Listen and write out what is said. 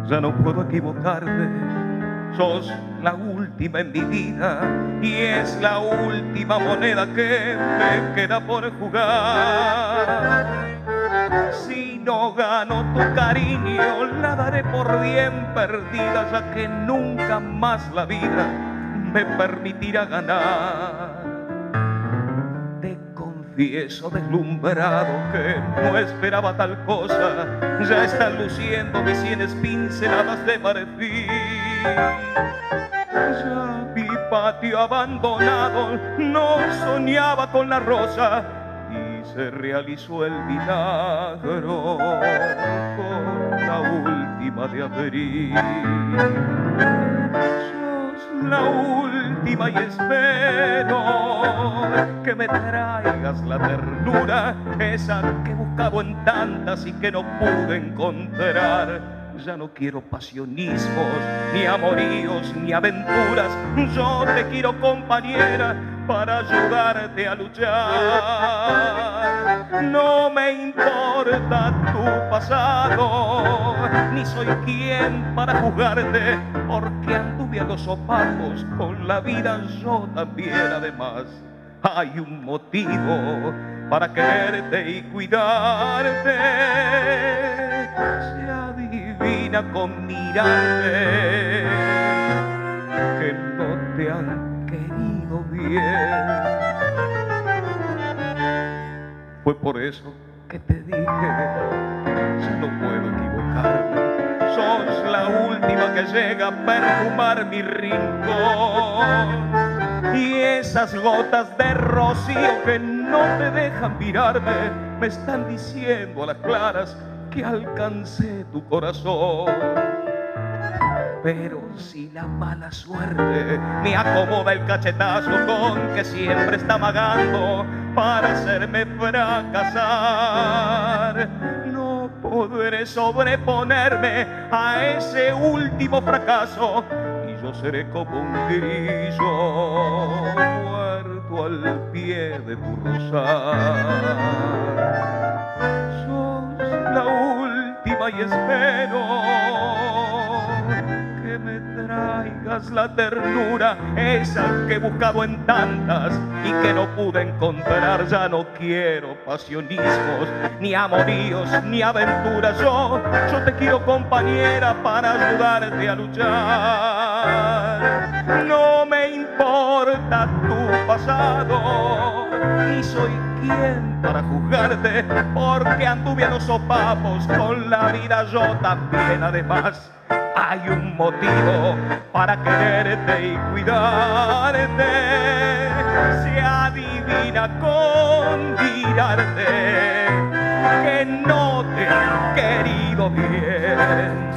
ya no puedo equivocarme. Sos la última en mi vida y es la última moneda que me queda por jugar. Si no gano tu cariño, la daré por bien perdida, ya que nunca más la vida me permitirá ganar. Te confieso deslumbrado que no esperaba tal cosa, ya están luciendo mis sienes pinceladas de marfil. Ya mi patio abandonado no soñaba con la rosa y se realizó el milagro con la última de abril. Sos la última y espero que me traigas la ternura, esa que he buscado en tantas y que no pude encontrar. Ya no quiero pasionismos, ni amoríos, ni aventuras. Yo te quiero, compañera, para ayudarte a luchar. No me importa tu pasado, ni soy quien para juzgarte, porque anduve a los sopapos con la vida yo también. Además, hay un motivo para quererte y cuidarte. Se adivina con mirarte que no te han querido bien. Fue por eso que te dije, ya no puedo equivocarme. Sos la última que llega a perfumar mi rincón. Y esas gotas de rocío que no te dejan mirarme me están diciendo a las claras que alcancé tu corazón. Pero si la mala suerte me acomoda el cachetazo con que siempre está amagando para hacerme fracasar, no podré sobreponerme a ese último fracaso y yo seré como un grillo muerto al pie de tu rosal. Sos la última y espero que me traigas la ternura, esa que he buscado en tantas y que no pude encontrar. Ya no quiero pasionismos, ni amoríos, ni aventuras. Yo te quiero, compañera, para ayudarte a luchar. No me importa tu pasado, ni soy quien para juzgarte, porque anduve a los sopapos con la vida yo también. Además, hay un motivo para quererte y cuidarte. Se adivina con mirarte que no te han querido bien.